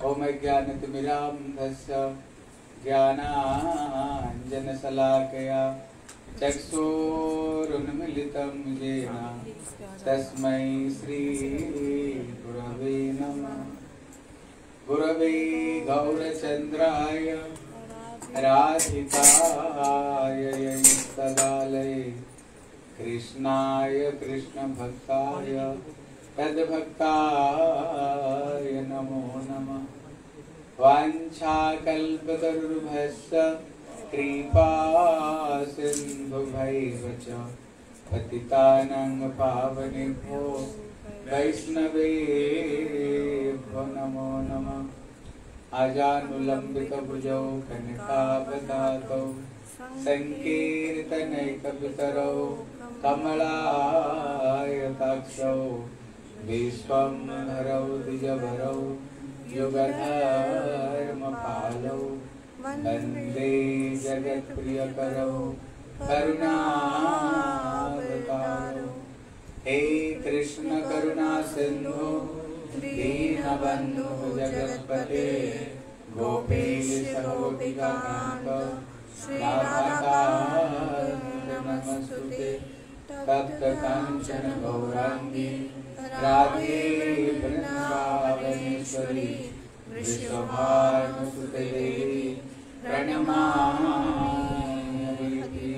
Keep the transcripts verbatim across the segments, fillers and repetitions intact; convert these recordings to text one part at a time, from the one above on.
ओम ज्ञानतिमिरान्धस्य ज्ञानाञ्जनशलाकया चक्षुरुन्मीलितं येन तस्मै श्रीगुरवे नमः। गुरवे गौरचन्द्राय राधिकाय तदालये कृष्णाय कृष्णभक्ताय तद्भक्ताय नमो नमः। वाञ्छाकल्पतरुभ्यश्च कृपा सिन्धुभ्यैव च पतितानां पावनेभ्यो वैष्णवेभ्यो नमो नमः। आजानुलम्बितभुजौ कनकावदातौ संकीर्तनैकपितरौ कमलायताक्षौ विश्वम्भरौ द्विजभरौ युगधर्मपालौ वन्दे जगत्प्रियकरौ करुणावतारौ। हे कृष्ण करुणा सिन्धु दीनबन्धु जगत्पते गोपेश गोपिकान्त नमस्तुते। तप्त कांचन गौरांगी राधे वृंदावनेश्वरी वृषभानुसुते देवी प्रणमामि।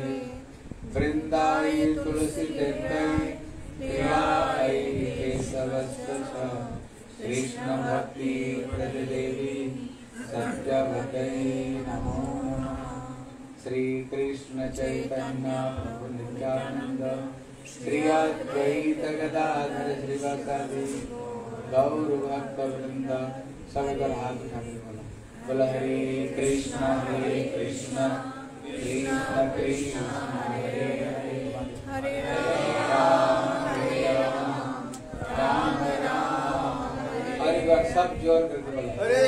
वृंदाय तुलसी तीर्थै प्रियायै केशवस्त्थ कृष्ण भक्ति प्रदेवी सत्यवतै नमो नमः। श्री कृष्ण चैतन्य प्रभु नित्यानंद श्री अद्वैत गदाधर श्रीवासादि गौर भक्त वृंद सबकर हाथ उठा के बोला बोला हरे कृष्ण हरे कृष्ण कृष्ण कृष्ण हरे हरे हरे राम हरे राम राम राम हरे हरे। सब जोर करके बोला हरे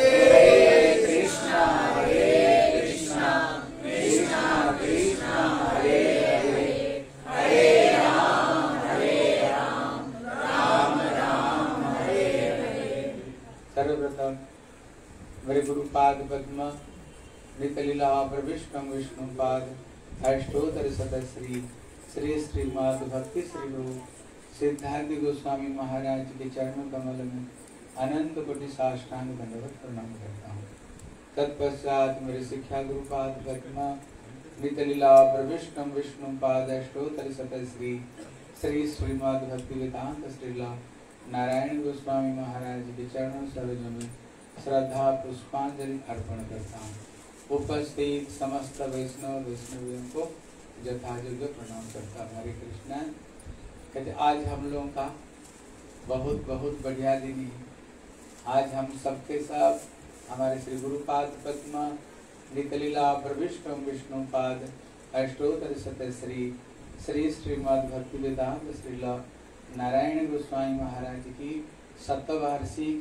कृष्ण हरे कृष्ण कृष्ण कृष्ण हरे हरे हरे राम हरे राम राम राम हरे हरे। सर्वप्रथम मेरे गुरुपाद पद्म नितलीला प्रविष्टम विष्णुपाद अष्टोत्तर शतश्री श्री श्रीमद् भक्ति श्री रूप सिद्धांत गोस्वामी महाराज के चरणों कमल में अनंत कोटि साष्टांग दंडवत प्रणाम करता हूँ। तत्पश्चात मेरे शिक्षा गुरुपाद पद्म नितलीला प्रविष्टम विष्णुपाद अष्टोत्तर शतश्री श्री श्रीमद् भक्ति वेदांत श्रीला नारायण गोस्वामी महाराज के चरणों सरोज में श्रद्धा पुष्पांजलि अर्पण करता हूँ। उपस्थित समस्त वैष्णव वैष्णवियों को यथायोग्य प्रणाम करता हूँ। हरे कृष्ण। कहते आज हम लोगों का बहुत बहुत बढ़िया दिन है। आज हम सबके सब हमारे श्री गुरुपाद पद्म नितलीला प्रविष्टम विष्णुपाद अष्टोत्तर शतश्री श्री श्रीमद् भक्ति वेदांत श्रीला नारायण गोस्वामी महाराज की शतवार्षिक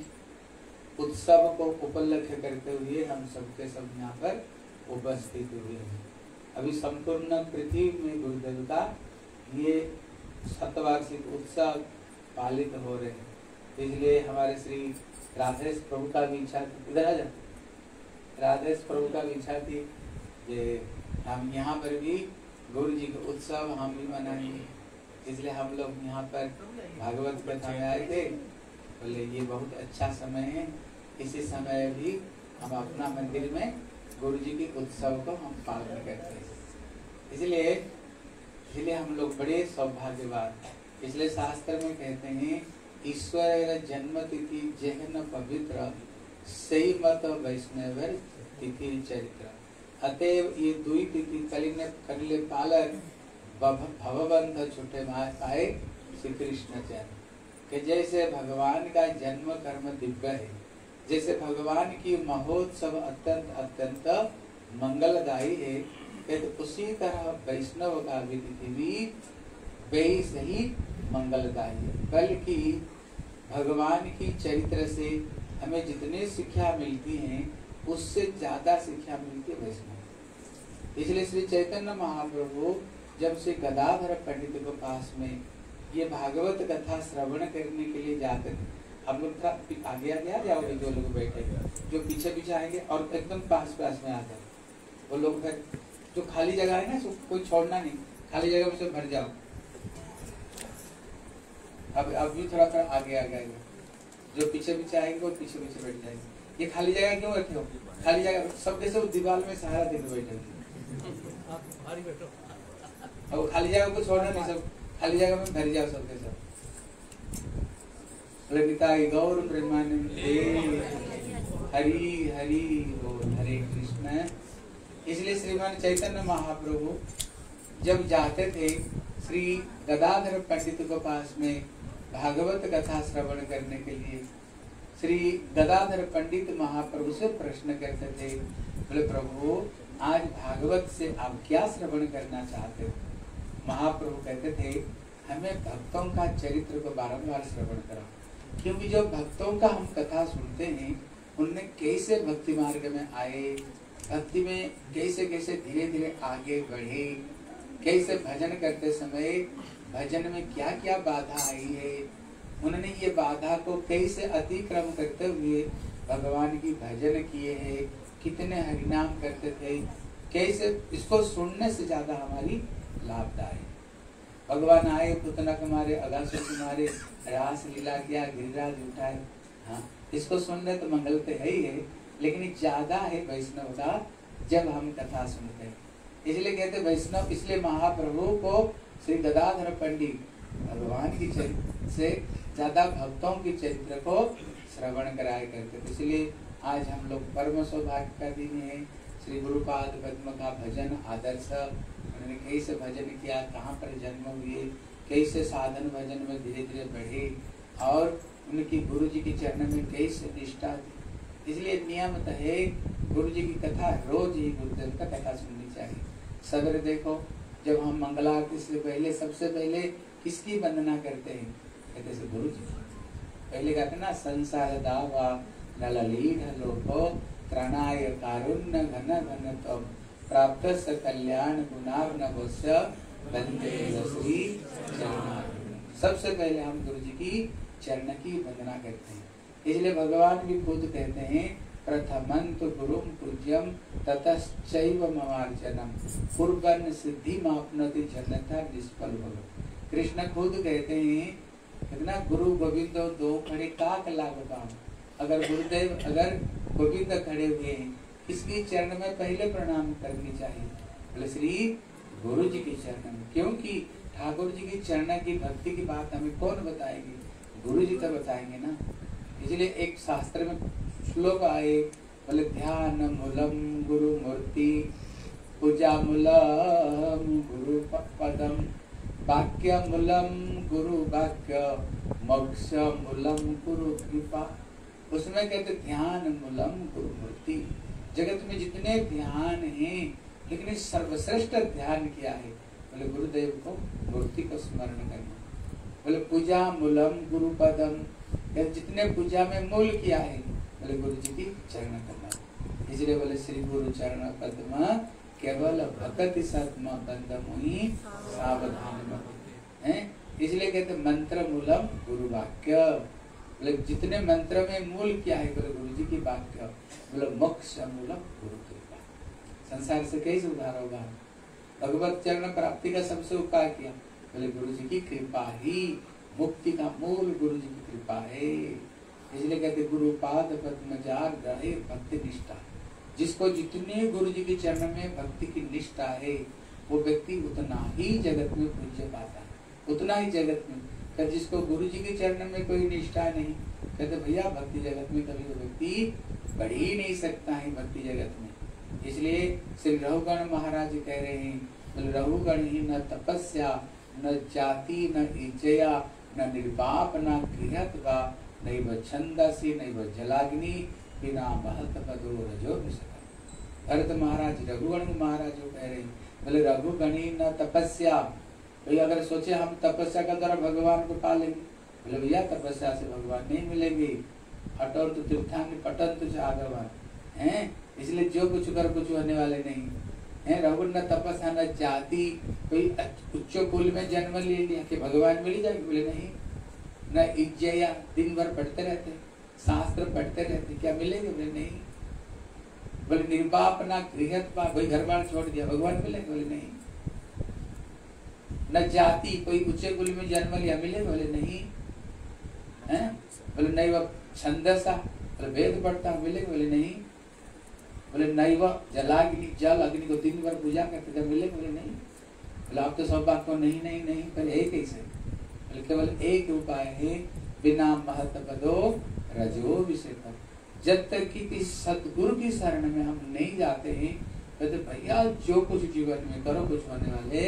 उत्सव को उपलक्ष्य करते हुए हम सबके सब यहाँ पर उपस्थित हुए हैं। अभी संपूर्ण पृथ्वी में गुरुदेव का ये शतवार्षिक उत्सव पालित हो रहे हैं। इसलिए हमारे श्री राधेश प्रभु का भी इच्छा थी, इधर आ जाए, राधेश प्रभु का भी इच्छा थी कि हम यहाँ पर भी गुरु जी का उत्सव हम भी मनाएंगे। इसलिए हम लोग यहाँ पर भागवत कथा में आए थे। बोले ये बहुत अच्छा समय है, इसी समय भी हम अपना मंदिर में गुरु जी के उत्सव को हम पालन करते हैं। इसलिए इसलिए हम लोग बड़े सौभाग्यवान। इसलिए शास्त्र में कहते हैं ईश्वर जन्म तिथि जहन पवित्र सही मत वैष्णव तिथि चरित्र। अतएव ये दुई तिथि कलिने करले पालन भवबंध छुटे पाए श्री कृष्ण चरण के। जैसे भगवान का जन्म कर्म दिव्य है, जैसे भगवान की महोत्सव अत्यंत अत्यंत मंगलदायी है, तो उसी तरह वैष्णव का भी तिथि भी वैसे ही मंगलदायी है। बल्कि भगवान की चरित्र से हमें जितने शिक्षा मिलती हैं उससे ज्यादा शिक्षा मिलती है वैष्णव। इसलिए श्री चैतन्य महाप्रभु जब से गदाधर पंडित के पास में ये भागवत कथा श्रवण करने के लिए जाते थे, आप लोग थोड़ा आगे आगे आ जाओगे, जो लोग बैठे जो पीछे पीछे आएंगे और एकदम पास पास में आ जाए वो लोग। जो खाली जगह है ना, कोई छोड़ना नहीं, खाली जगह में से भर जाओ। अब अब भी थोड़ा थोड़ा आगे आ गए, जो पीछे पीछे आएंगे वो पीछे पीछे बैठ जाएंगे। ये खाली जगह क्यों रखे हो? खाली जगह सब कैसे दीवार में सारा दिन बैठे और खाली जगह को छोड़ना नहीं, सब खाली जगह में भर जाओ सबके सब। गौर प्रेमानंदे हरि हरि बोल, हरे कृष्ण। इसलिए श्रीमान चैतन्य महाप्रभु जब जाते थे श्री गदाधर पंडित के पास में भागवत कथा श्रवण करने के लिए, श्री गदाधर पंडित महाप्रभु से प्रश्न करते थे, बोले प्रभु आज भागवत से आप क्या श्रवण करना चाहते हो? महाप्रभु कहते थे हमें भक्तों का चरित्र को बारंबार श्रवण कराओ, क्योंकि जो भक्तों का हम कथा सुनते हैं उनने कैसे भक्ति मार्ग में आए, भक्ति में कैसे कैसे धीरे धीरे आगे बढ़े, कैसे भजन करते समय भजन में क्या क्या बाधा आई है, उन्होंने ये बाधा को कैसे अतिक्रम करते हुए भगवान की भजन किए हैं, कितने हरिनाम करते थे, कैसे इसको सुनने से ज्यादा हमारी लाभदायक। भगवान आए पुतना कुमारे अगासुर कुमारे रास लीला किया, गिरिराज उठाए, हाँ इसको सुनने तो मंगल तो है ही है, लेकिन ज्यादा है वैष्णव का जब हम कथा सुनते हैं। इसलिए कहते वैष्णव, इसलिए महाप्रभु को श्री गदाधर पंडित भगवान की चरित्र से ज्यादा भक्तों की चरित्र को श्रवण कराया करते थे। इसलिए आज हम लोग परम सौभाग्य का दिन है। श्री गुरुपाद पद्म का भजन आदर्श, उन्होंने कैसे भजन किया, कहाँ पर जन्म हुए, कैसे साधन भजन में धीरे धीरे बढ़े और उनकी गुरु जी के चरण में कैसे निष्ठा थी। इसलिए नियमित है गुरु जी की कथा रोज ही गुरुदेव का कथा सुननी चाहिए। सवेरे देखो जब हम मंगला आरती से पहले सबसे पहले किसकी वंदना करते हैं? कहते हैं गुरु जी। पहले कहते ना संसार दावा नललीन लोको त्रणाय कारुण्य घन घन तम प्राप्त स कल्याण गुणार्णवस्य वंदे श्री चरणार्विंद। सबसे पहले हम गुरु जी की चरण की वंदना करते हैं। इसलिए भगवान भी खुद कहते हैं प्रथमंत गुरुम पूज्यम ततश्चैव ममार्चनम पूर्वन सिद्धि मापनोति जनता निष्फल भव। कृष्ण खुद कहते हैं कितना गुरु गोविंद दो खड़े काक लागताम। अगर गुरुदेव अगर गोविंद खड़े हुए हैं किसकी चरण में पहले प्रणाम करनी चाहिए? बोले श्री गुरु जी के चरण में, क्योंकि ठाकुर जी की चरण की भक्ति की बात हमें कौन बताएगी? गुरु जी तो बताएंगे ना। इसलिए एक शास्त्र में श्लोक आए, बोले ध्यान मूलम गुरु मूर्ति पूजा मूलम गुरु पदम वाक्य मूलम गुरु वाक्य मोक्ष मूलम गुरु कृपा। उसमें कहते ध्यान मूलम गुरु मूर्ति। जगत में जितने ध्यान हैं लेकिन सर्वश्रेष्ठ ध्यान किया है? बोले गुरुदेव को मूर्ति को स्मरण करना। बोले पूजा मूलम गुरु पदम, जितने पूजा में मूल किया है बोले गुरु जी की चरण करना। इसलिए बोले श्री गुरु चरण पद्म केवल भक्ति सत्म बंध मुहि सावधान है। इसलिए कहते मंत्र मूलम गुरु वाक्य। बोले जितने मंत्र में मूल किया है बोले गुरु जी की वाक्य। बोले मोक्ष मूलम गुरु कृपा। संसार से कैसे उद्धार होगा? भगवत चरण प्राप्ति का सबसे उपाय किया बोले गुरु जी की कृपा ही मुक्ति का मूल गुरु जी की कृपा है। इसलिए कहते गुरु पाद पद्मजार रहे भक्ति निष्ठा। जिसको जितने गुरु जी के चरण में भक्ति की निष्ठा है वो व्यक्ति उतना ही जगत में पूज्य पाता है, उतना ही जगत में। कहते जिसको गुरु जी के चरण में कोई निष्ठा नहीं, कहते भैया भक्ति जगत में कभी वो व्यक्ति बढ़ ही नहीं सकता है भक्ति जगत में। इसलिए श्री रघुगण महाराज कह रहे हैं रघुगण ही न तपस्या न जाति न इज्जया न निर्वाप न गृहत्वा नैव छंदसी नैव जलाग्नि बिना महत पदो रजो विसर्ग। भरत महाराज रघुगण महाराज जो कह रहे हैं बोले रघुगणी न तपस्या। भैया अगर सोचे हम तपस्या का द्वारा भगवान को पा लेंगे, बोले भैया तपस्या से भगवान नहीं मिलेंगे। अटल तो तीर्थांग पटन तो जागवान है। इसलिए जो कुछ कर कुछ होने वाले नहीं है। रघुगण न तपस्या न जाति, कोई उच्च कुल में जन्म ले लिया कि भगवान मिल जाएंगे? बोले नहीं। न इज्जया, दिन भर पढ़ते रहते, शास्त्र पढ़ते रहते, क्या मिलेंगे? बोले नहीं। बोले निर्बाप ना गृहत बाप, कोई घर बार छोड़ दिया, भगवान मिलेंगे? बोले नहीं। न जाति, कोई ऊंचे कुल में जन्म लिया, मिलेगा? बोले नहीं। हैं? बोले नहीं। वह छंदसा, बोले वेद पढ़ता, मिलेगा? बोले नहीं। बोले नहीं। वह जलाग्नि, जल अग्नि को दिन भर पूजा करते, मिलेगा? बोले नहीं। बोले आप तो सब बात को नहीं नहीं नहीं, पर एक कैसे? बोले केवल एक उपाय है, बिना महत पदो रजो विषय पर। जब तक कि किस सतगुरु की शरण में हम नहीं जाते हैं, तो भैया जो कुछ जीवन में करो कुछ होने वाले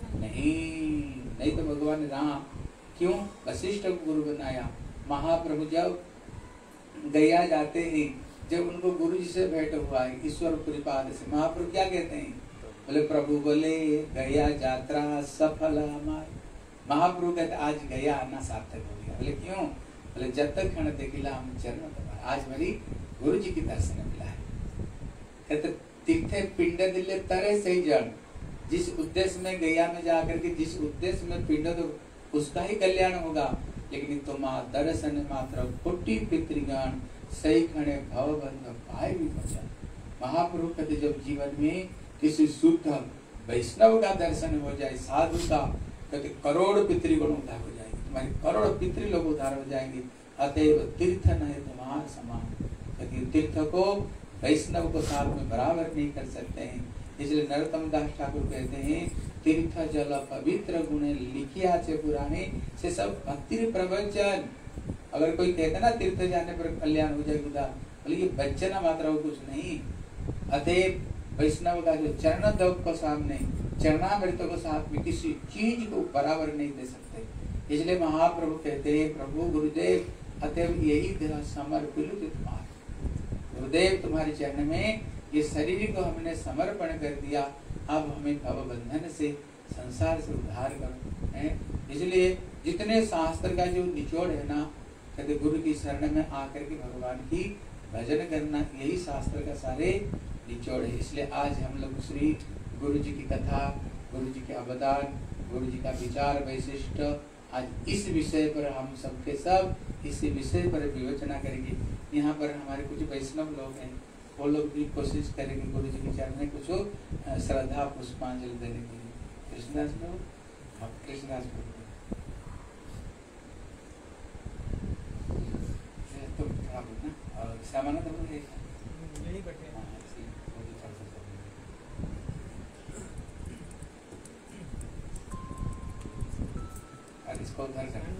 नहीं। नहीं तो भगवान राम क्यों वशिष्ठ को गुरु बनाया? महाप्रभु जब गया जाते हैं, जब उनको गुरु जी से भेंट हुआ है ईश्वर कृपाद से, महाप्रभु क्या कहते हैं? बोले प्रभु बोले गया यात्रा सफल हमारी। महाप्रभु कहते आज गया आना सार्थक हो गया। बोले क्यों? बोले जब तक खण देखिला हम चरण दबाए, आज मेरी गुरु जी की दर्शन मिला है। कहते तीर्थे पिंड दिले तरे से जन, जिस उद्देश्य में गया में जाकर के जिस उद्देश्य में पिंड तो उसका ही कल्याण होगा। लेकिन तुम्हारा दर्शन मात्र कोटि पितृगण सही खड़े भव बंध पाए भी बचा। महाप्रभु कहते जब जीवन में किसी शुद्ध वैष्णव का दर्शन हो जाए, साधु का, कहते करोड़ पितृगण उद्धार हो जाएंगे, तुम्हारे करोड़ पितृ लोग उद्धार हो जाएंगे। अतएव तीर्थ न है तुम्हारा समान। कहते तीर्थ को वैष्णव को साथ में बराबर नहीं कर सकते हैं। इसलिए नरोत्तम दास ठाकुर कहते हैं तीर्थ जल पवित्र गुणे लिखिया चे पुराने से सब भक्ति प्रवचन। अगर कोई कहता ना तीर्थ जाने पर कल्याण हो जाए उदार, बोले ये वचन मात्र हो, कुछ नहीं। अतएव वैष्णव का जो चरण दौक को सामने चरणामृत को साथ में किसी चीज को बराबर नहीं दे सकते। इसलिए महाप्रभु कहते हैं प्रभु गुरुदेव अतएव यही तेरा समर्पित तुम्हारा गुरुदेव, तुम्हारे चरण में ये शरीर को हमने समर्पण कर दिया, अब हमें भव बंधन से संसार से उद्धार करो। है इसलिए जितने शास्त्र का जो निचोड़ है ना, कहते गुरु की शरण में आकर के भगवान की भजन करना, यही शास्त्र का सारे निचोड़ है। इसलिए आज हम लोग श्री गुरु जी की कथा, गुरु जी के अवदान, गुरु जी का विचार वैशिष्ट, आज इस विषय पर हम सबके सब इस विषय पर विवेचना करेंगे। यहाँ पर हमारे कुछ वैष्णव लोग हैं, वो लोग भी कोशिश करेंगे गुरु जी के चरण में कुछ श्रद्धा पुष्पांजलि देने के लिए। कृष्णदास प्रभु, हाँ कृष्णदास प्रभु तुम खड़ा बोलना और सामान्य तो बोल यही बैठे। इसको उधर करें।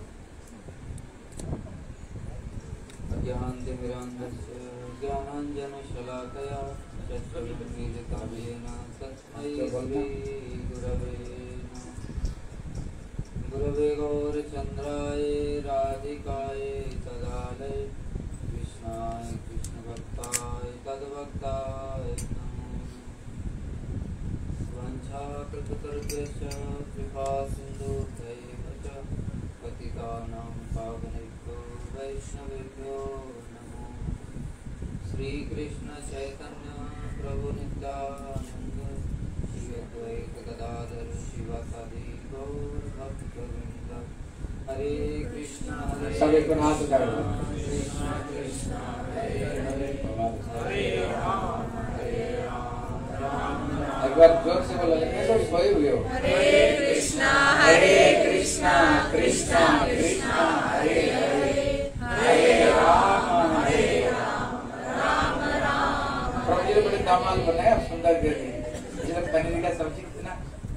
ज्ञानतिमिरान्धस्य ज्ञानाञ्जनशलाकया चक्षुरुन्मीलितं तस्मै श्रीगुरवे नमः। गुरवे गौरचन्द्राय राधिकाय तदालय कृष्णाय कृष्णभक्ताय तद्भक्ताय नमो। वाञ्छाकल्पतरुभ्यश्च कृपा सिन्धुभ्यैव च पतितानां पावनेभ्यो वैष्णवेभ्यो नमो। श्री कृष्ण चैतन्य प्रभु नित्यानंद श्री अद्वैत गदाधर शिवासादि गौर भक्तवृंद। हरे कृष्णा सब एक बार हाथ उठाओ। कृष्णा कृष्णा हरे हरे हरे राम हरे राम राम राम। एक बार जोर से बोलो, लेकिन सब सोए हुए हो। हरे कृष्णा हरे कृष्णा कृष्णा कृष्णा हरे हरे हरे राम हरे राम राम राम। प्रभु जी ने बड़े दामाल बनाए, आप सुंदर कर दिए। जब पनीर का सब्जी कितना।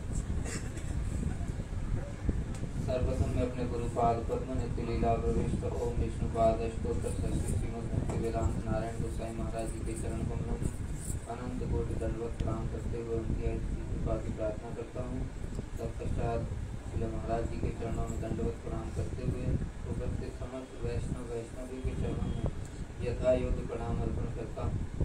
सर्वप्रथम मैं अपने गुरुपाद पद्म नित्य लीला प्रविष्ट ओम विष्णुपाद अष्टोत्तर सरस्वती श्रीमद् भक्ति वेदांत नारायण गोसाई महाराज जी के चरण कमलों में अनंत कोटि दंडवत प्रणाम करते हुए उनकी कृपा की प्रार्थना करता हूँ। तत्पश्चात श्री महाराज जी के चरणों में दंडवत प्रणाम करते हुए उपस्थित समस्त वैष्णव वैष्णवी के चरणों में यथा योग्य प्रणाम अर्पण करता हूँ।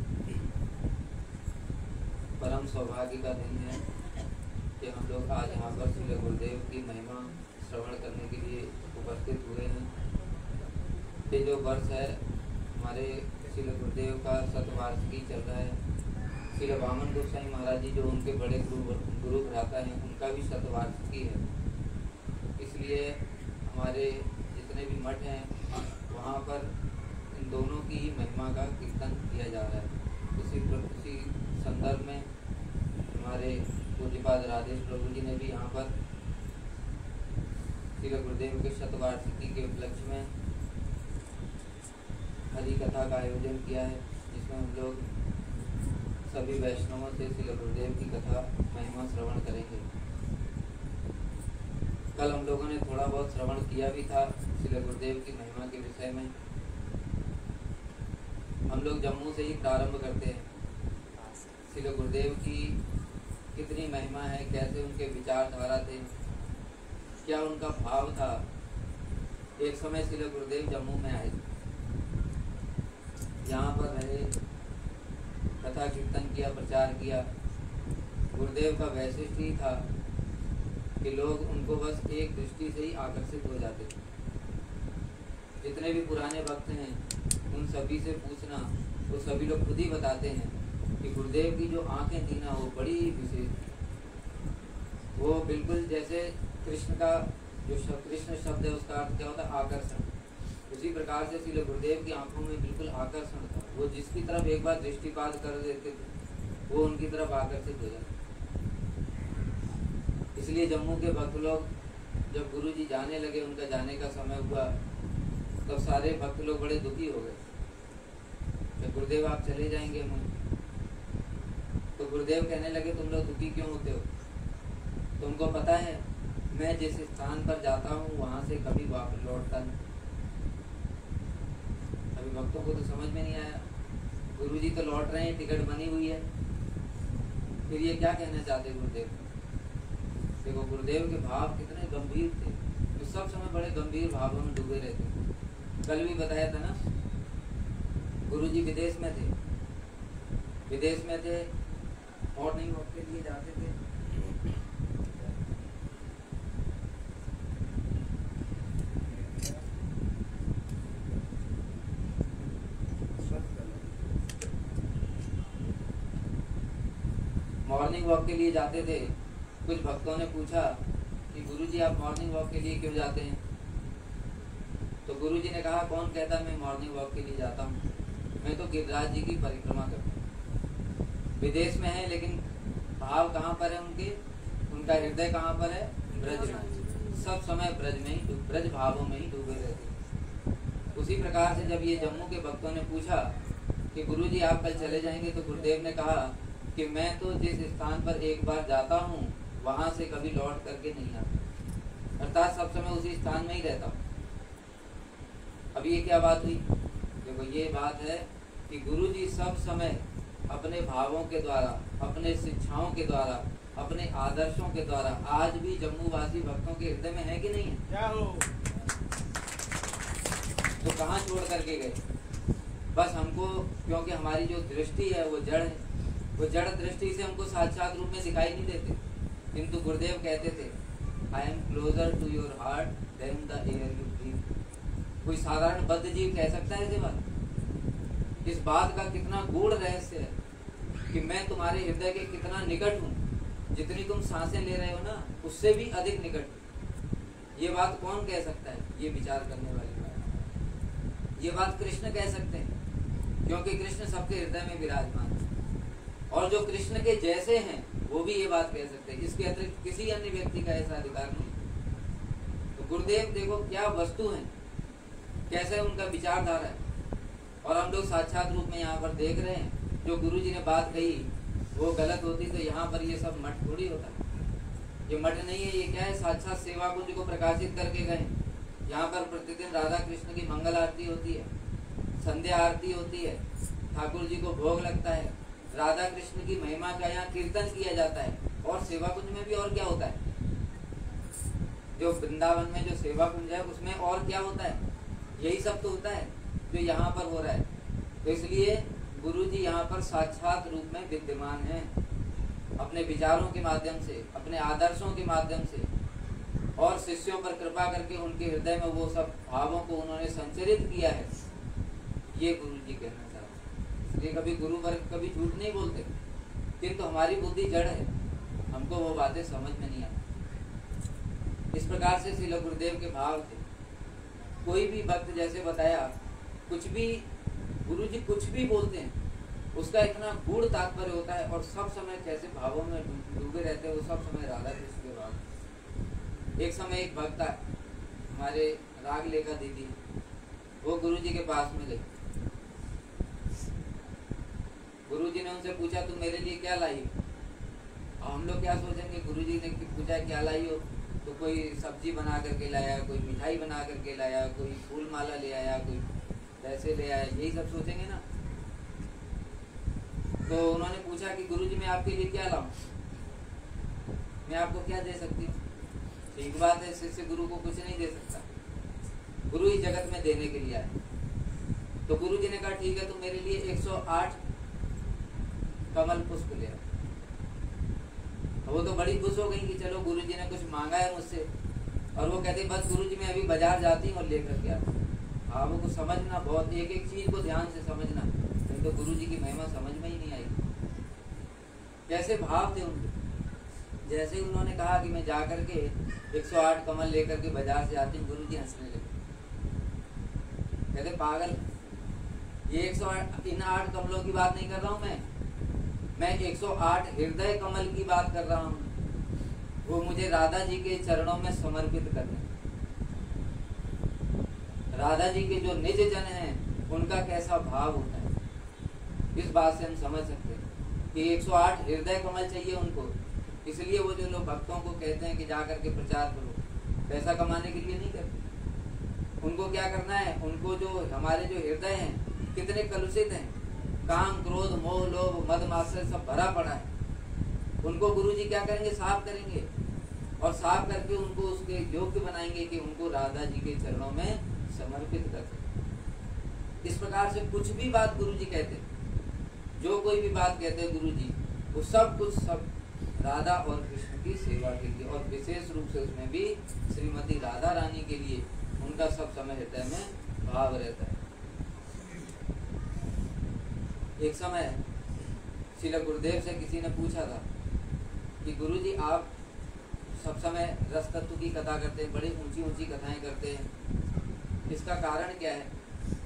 परम सौभाग्य का दिन है कि हम लोग आज यहाँ पर श्री गुरुदेव की महिमा श्रवण करने के लिए उपस्थित हुए हैं। ये जो वर्ष है हमारे श्री गुरुदेव का शतवार्षिकी चल रहा है। श्री वामन गोसाई महाराज जी जो उनके बड़े गुरु गुरु भ्राता हैं, उनका भी शतवार्षिकी है। इसलिए हमारे जितने जितने भी मठ हैं वहाँ पर इन दोनों की ही महिमा का कीर्तन किया जा रहा है। उसी उसी संदर्भ में हमारे पूज्यपाद राधेश प्रभु जी ने भी यहाँ पर श्री गुरुदेव के शतवार्षिकी के उपलक्ष्य में हरि कथा का आयोजन किया है, जिसमें हम लोग सभी वैष्णवों से श्री गुरुदेव की कथा महिमा श्रवण करेंगे। कल हम लोगों ने थोड़ा बहुत श्रवण किया भी था श्री गुरुदेव की महिमा के विषय में। हम लोग जम्मू से ही प्रारंभ करते हैं। श्री गुरुदेव की कितनी महिमा है, कैसे उनके विचारधारा थे, क्या उनका भाव था। एक समय श्री गुरुदेव जम्मू में आए, यहाँ पर रहे, कथा कीर्तन किया, प्रचार किया। गुरुदेव का वैशिष्ट्य ही था कि लोग उनको बस एक दृष्टि से ही आकर्षित हो जाते थे। जितने भी पुराने भक्त हैं उन सभी से पूछना, वो सभी लोग खुद ही बताते हैं कि गुरुदेव की जो आंखें थी ना वो बड़ी विशेष, वो बिल्कुल जैसे कृष्ण का जो शब्द, कृष्ण शब्द है उसका अर्थ क्या होता है? आकर्षण। उसी प्रकार से श्री गुरुदेव की आंखों में बिल्कुल आकर्षण था। वो जिसकी तरफ एक बार दृष्टिपात कर देते थे वो उनकी तरफ आकर्षित हो जाते। इसलिए जम्मू के भक्त लोग जब गुरु जी जाने लगे, उनका जाने का समय हुआ, तब सारे भक्त लोग बड़े दुखी हो गए। जब गुरुदेव आप चले जाएंगे हम, तो गुरुदेव कहने लगे तुम लोग दुखी क्यों होते हो? तुमको पता है मैं जिस स्थान पर जाता हूँ वहां से कभी वापस लौटता नहीं। अभी भक्तों को तो समझ में नहीं आया, गुरु जी तो लौट रहे हैं, टिकट बनी हुई है, फिर ये क्या कहना चाहते गुरुदेव? देखो गुरुदेव के भाव कितने गंभीर थे, तो सब समय बड़े गंभीर भावों में डूबे रहते। कल भी बताया था ना, गुरु जी विदेश में थे, विदेश में थे, मॉर्निंग वॉक के लिए जाते थे। मॉर्निंग वॉक के लिए जाते थे। कुछ भक्तों ने पूछा कि गुरुजी आप मॉर्निंग वॉक के लिए क्यों जाते हैं? तो गुरुजी ने कहा कौन कहता मैं मॉर्निंग वॉक के लिए जाता हूँ, मैं तो गिरिराज जी की परिक्रमा करता हूँ। विदेश में है लेकिन भाव कहाँ पर है उनके? उनका हृदय कहाँ पर है? ब्रज में। सब समय ब्रज में ही, ब्रज भावों में ही डूबे रहते। उसी प्रकार से जब ये जम्मू के भक्तों ने पूछा कि गुरुजी आप कल चले जाएंगे, तो गुरुदेव ने कहा कि मैं तो जिस स्थान पर एक बार जाता हूँ वहां से कभी लौट करके नहीं आता, अर्थात सब समय उसी स्थान में ही रहता हूँ। अब ये क्या बात हुई? देखो ये बात है कि गुरु जी सब समय अपने भावों के द्वारा, अपने शिक्षाओं के द्वारा, अपने आदर्शों के द्वारा आज भी जम्मू वासी भक्तों के हृदय में है कि नहीं है? क्या हो? तो कहाँ छोड़ करके गए? बस हमको, क्योंकि हमारी जो दृष्टि है वो जड़ है, वो जड़ दृष्टि से हमको साक्षात रूप में दिखाई नहीं देते। किंतु गुरुदेव कहते थे I am closer to your heart than the air you breathe. कोई साधारण बद्ध जीव कह सकता है ये बात? इस बात का कितना गूढ़ रहस्य है कि मैं तुम्हारे हृदय के कितना निकट हूँ, जितनी तुम सांसें ले रहे हो ना उससे भी अधिक निकट। ये बात कौन कह सकता है? ये विचार करने वाली बात। ये बात कृष्ण कह सकते हैं, क्योंकि कृष्ण सबके हृदय में विराजमान है, और जो कृष्ण के जैसे हैं वो भी ये बात कह सकते हैं। इसके अतिरिक्त किसी अन्य व्यक्ति का ऐसा अधिकार नहीं। तो गुरुदेव देखो क्या वस्तु है, कैसे उनका विचारधारा है, और हम लोग साक्षात रूप में यहाँ पर देख रहे हैं। जो गुरु जी ने बात कही वो गलत होती तो यहाँ पर ये सब मठ थोड़ी होता। ये मठ नहीं है, ये क्या है? साक्षात सेवा कुंज को प्रकाशित करके गए। यहाँ पर प्रतिदिन राधा कृष्ण की मंगल आरती होती है, संध्या आरती होती है, ठाकुर जी को भोग लगता है, राधा कृष्ण की महिमा का यहाँ कीर्तन किया जाता है। और सेवा कुंज में भी और क्या होता है? जो वृंदावन में जो सेवा कुंज है उसमें और क्या होता है? यही सब तो होता है जो यहाँ पर हो रहा है। तो इसलिए गुरु जी यहाँ पर साक्षात रूप में विद्यमान हैं, अपने विचारों के माध्यम से, अपने आदर्शों के माध्यम से, और शिष्यों पर कृपा करके उनके हृदय में वो सब भावों को उन्होंने संचरित किया है। ये गुरु जी कहना ये कभी गुरु वर्ग कभी झूठ नहीं बोलते, किंतु तो हमारी बुद्धि जड़ है, हमको वो बातें समझ में नहीं आती। इस प्रकार से श्री गुरुदेव के भाव थे। कोई भी भक्त जैसे बताया, कुछ भी गुरु जी कुछ भी बोलते हैं उसका इतना गूढ़ तात्पर्य होता है, और सब समय कैसे भावों में डूबे रहते हैं वो सब समय राधा कृष्ण के भाव। एक समय एक भक्त हमारे राग लेखा दीदी, वो गुरु जी के पास में गई। गुरु जी ने उनसे पूछा तुम मेरे लिए क्या लाई हो? और हम लोग क्या सोचेंगे, गुरु जी ने पूछा क्या लाई हो, तो कोई सब्जी बना करके लाया, कोई मिठाई बना करके लाया, कोई फूल माला ले आया, कोई पैसे ले आया, यही सब सोचेंगे ना। तो उन्होंने पूछा कि गुरु जी मैं आपके लिए क्या लाऊं, मैं आपको क्या दे सकती हूँ? ठीक बात है, शिष्य गुरु को कुछ नहीं दे सकता, गुरु इस जगत में देने के लिए आए। तो गुरु जी ने कहा ठीक है तुम मेरे लिए एक सौ आठ कमल पुष्प ले आओ। वो तो बड़ी खुश हो गई कि चलो गुरु जी ने कुछ मांगा है मुझसे, और वो कहते बस गुरु जी मैं अभी बाजार जाती हूँ और लेकर के आती हूँ। हाँ वो को समझना, बहुत एक एक चीज को ध्यान से समझना, नहीं तो गुरु जी की महिमा समझ में ही नहीं आई। कैसे भाव थे उनके। जैसे उन्होंने कहा कि मैं जा करके एक सौ आठ कमल लेकर के बाजार से आती हूँ, गुरु जी हंसने लगे, कहते पागल, ये एक सौ आठ इन आठ कमलों की बात नहीं कर रहा हूँ मैं मैं एक सौ आठ हृदय कमल की बात कर रहा हूँ, वो मुझे राधा जी के चरणों में समर्पित करने। राधा जी के जो निज जन हैं उनका कैसा भाव होता है, इस बात से हम समझ सकते हैं कि एक सौ आठ हृदय कमल चाहिए उनको। इसलिए वो जो लोग भक्तों को कहते हैं कि जा करके प्रचार करो, पैसा कमाने के लिए नहीं करते। उनको क्या करना है, उनको जो हमारे जो हृदय हैं कितने कलुषित हैं, काम क्रोध मोह लोभ मद मात्सर्य सब भरा पड़ा है, उनको गुरु जी क्या करेंगे, साफ करेंगे, और साफ करके उनको उसके योग्य बनाएंगे कि उनको राधा जी के चरणों में समर्पित कर सके। इस प्रकार से कुछ भी बात गुरु जी कहते, जो कोई भी बात कहते गुरु जी, वो सब कुछ सब राधा और कृष्ण की सेवा के लिए, और विशेष रूप से उसमें भी श्रीमती राधा रानी के लिए उनका सब समय हृदय में भाव रहता है। एक समय श्रील गुरुदेव से किसी ने पूछा था कि गुरु जी आप सब समय रस तत्व की कथा करते हैं, बड़ी ऊंची ऊंची कथाएं करते हैं, इसका कारण क्या है?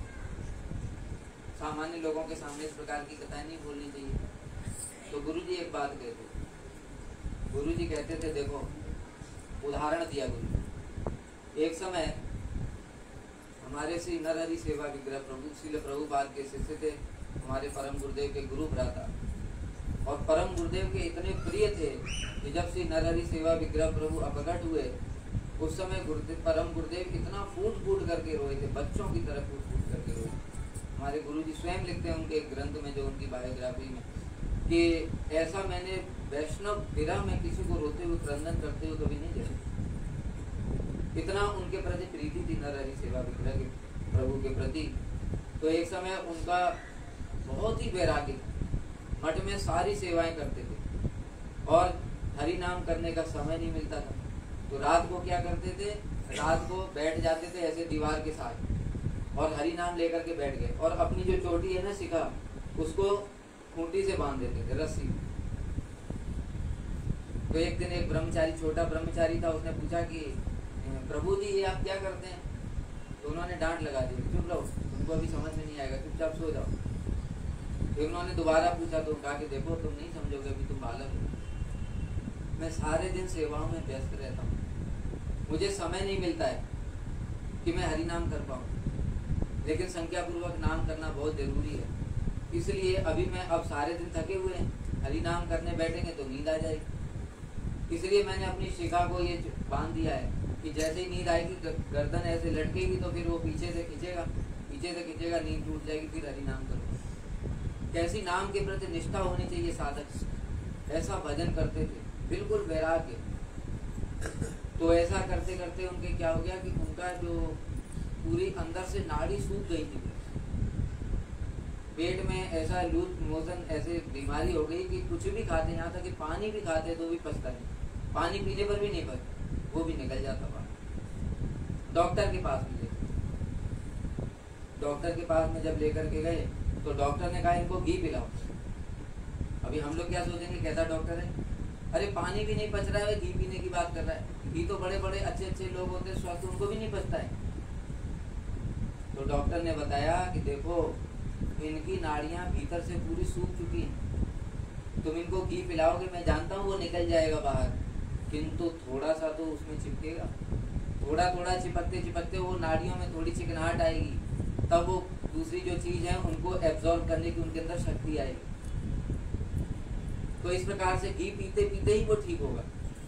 सामान्य लोगों के सामने इस प्रकार की कथाएं नहीं बोलनी चाहिए। तो गुरु जी एक बात कहते, गुरु जी कहते थे, देखो उदाहरण दिया गुरु। एक समय हमारे श्री नरहरि सेवा विग्रह प्रभु श्रील प्रभुपाद के शिष्य थे, हमारे परम गुरुदेव के गुरु भ्राता, और परम गुरुदेव के इतने प्रिय थे कि जब श्री नरहरि सेवा विग्रह प्रभु अपघट हुए, उस समय गुरुदेव परम गुरुदेव इतना फूट फूट करके रोए थे, बच्चों की तरह फूट फूट करके रोए। हमारे गुरु जी स्वयं लिखते हैं उनके एक ग्रंथ में, जो उनकी बायोग्राफी में, कि ऐसा मैंने वैष्णव विरह में किसी को रोते हुए क्रंदन करते हुए कभी नहीं देखा। इतना उनके प्रति प्रीति थी नरहरि सेवा विग्रह के प्रभु के प्रति। तो एक समय उनका बहुत ही वैराग्य, मठ में सारी सेवाएं करते थे और हरि नाम करने का समय नहीं मिलता था। तो रात को क्या करते थे, रात को बैठ जाते थे ऐसे दीवार के साथ और हरि नाम लेकर के बैठ गए, और अपनी जो चोटी है ना शिखा, उसको खूंटी से बांध देते थे, रस्सी। तो एक दिन एक ब्रह्मचारी, छोटा ब्रह्मचारी था, उसने पूछा कि प्रभु जी ये आप क्या करते हैं? तो उन्होंने डांट लगा दी, चुप रहो, तुमको अभी समझ में नहीं आएगा, चुपचाप सो जाओ। फिर उन्होंने दोबारा पूछा तो कहा कि देखो तुम नहीं समझोगे, अभी तुम बालक हो, मैं सारे दिन सेवाओं में व्यस्त रहता हूँ, मुझे समय नहीं मिलता है कि मैं हरि नाम कर पाऊँ, लेकिन संख्या पूर्वक नाम करना बहुत जरूरी है। इसलिए अभी मैं अब सारे दिन थके हुए हैं, हरि नाम करने बैठेंगे तो नींद आ जाएगी, इसलिए मैंने अपनी शिखा को ये बांध दिया है कि जैसे ही नींद आएगी, गर्दन ऐसे लटकेगी तो फिर वो पीछे से खींचेगा, पीछे से खींचेगा, नींद टूट जाएगी, फिर हरि नाम करो। कैसी नाम के प्रति निष्ठा होनी चाहिए साधक, ऐसा भजन करते थे, बिल्कुल वैराग्य। तो ऐसा करते करते उनके क्या हो गया कि उनका जो पूरी अंदर से नाड़ी सूख गई थी, पेट में ऐसा लूज मोशन ऐसे बीमारी हो गई कि कुछ भी खाते, यहाँ तक कि पानी भी खाते तो भी पचता नहीं, पानी पीने पर भी नहीं पचता, वो भी निकल जाता बाहर। डॉक्टर के पास भी गए, डॉक्टर के पास में जब लेकर के गए तो डॉक्टर ने कहा इनको घी पिलाओ। अभी हम लोग क्या सोचेंगे, कैसा डॉक्टर है, अरे पानी भी नहीं पच रहा है, घी पीने की बात कर रहा है। घी तो बड़े बड़े अच्छे अच्छे लोग होते हैं, स्वस्थ, उनको भी नहीं पचता है। तो डॉक्टर ने बताया कि देखो इनकी नाड़ियां भीतर से पूरी सूख चुकी हैं, तुम इनको घी पिलाओगे, मैं जानता हूँ वो निकल जाएगा बाहर, किंतु थोड़ा सा तो उसमें चिपकेगा, थोड़ा थोड़ा चिपकते चिपकते वो नाड़ियों में थोड़ी चिकनाहट आएगी, तब वो दूसरी जो चीज है उनको एब्जॉर्ब करने की उनके अंदर शक्ति आएगी। तो इस प्रकार से घी पीते पीते ही वो ठीक होगा।